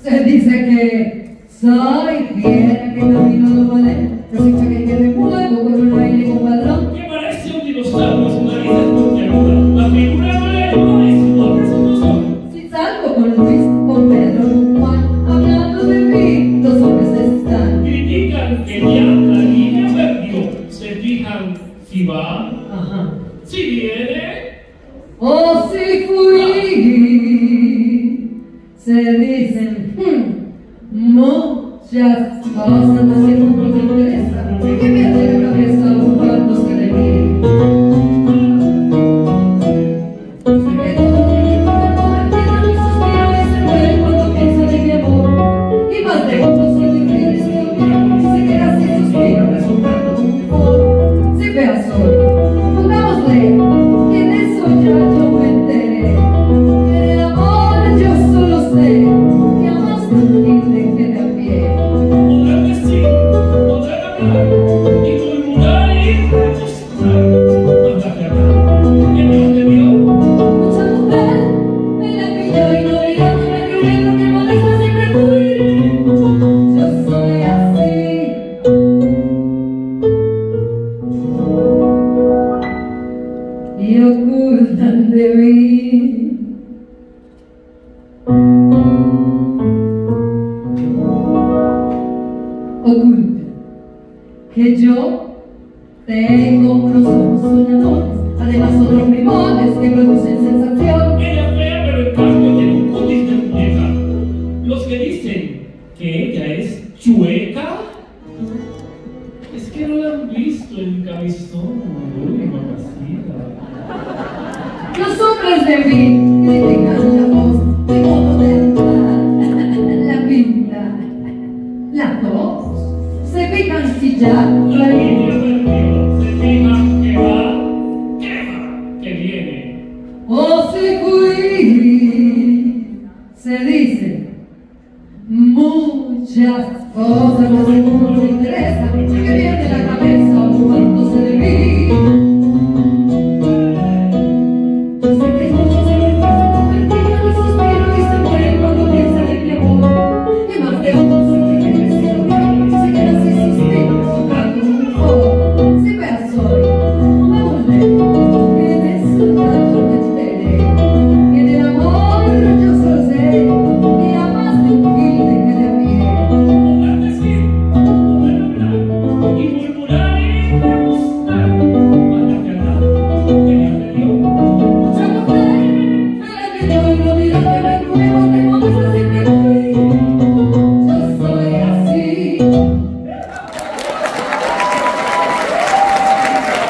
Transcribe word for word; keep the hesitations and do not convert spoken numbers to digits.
Se dice que soy fiera, que camino no vale. Se escucha que, que me muevo con un aire con padrón. Que parece un dinosaurio, su nariz es puntiaguda. La figura no le igual y sus ojos no son. Si salgo con Luis, con Pedro, con Juan, hablando de mí, los hombres están. Critican que ya la línea perdió. Se fijan si va, Ajá. si viene. O si fui, se dicen hmm, muchas cosas, no sé cómo me interesa, que me hace la cabeza un cuarto se le vi. Se quedó convertido en mi suspiro y se muere cuando piensa de mi amor. Y más de uno siente que eres mío, y se queda sin suspiro resultando un favor. Si veas hoy, pongámosle. Ya yo me enteré que el amor yo solo sé que amas tranquila que de a pie. Podrán decir, podrán hablar y murmurar y demostrar. Basta que hablar, que Dios te dio. Mucha mujer me la pilló y no mirándome creyendo que modesta siempre fui. Yo soy así. Y ocultan de mí. Ocultan que yo tengo unos ojos soñadores, además otros brimones que producen sensación. Ella es fea, pero en cambio tiene un cutis de muñeca. Los que dicen que ella es chueca, es que no la han visto en camisón. Uy, mamacita. Los hombres de mí critican la voz, de modo de entrar, la pinta, la tos, se fijan si ya La línea perdió, se fijan que va, que va, que viene. o si fui, se dice muchas cosas, no se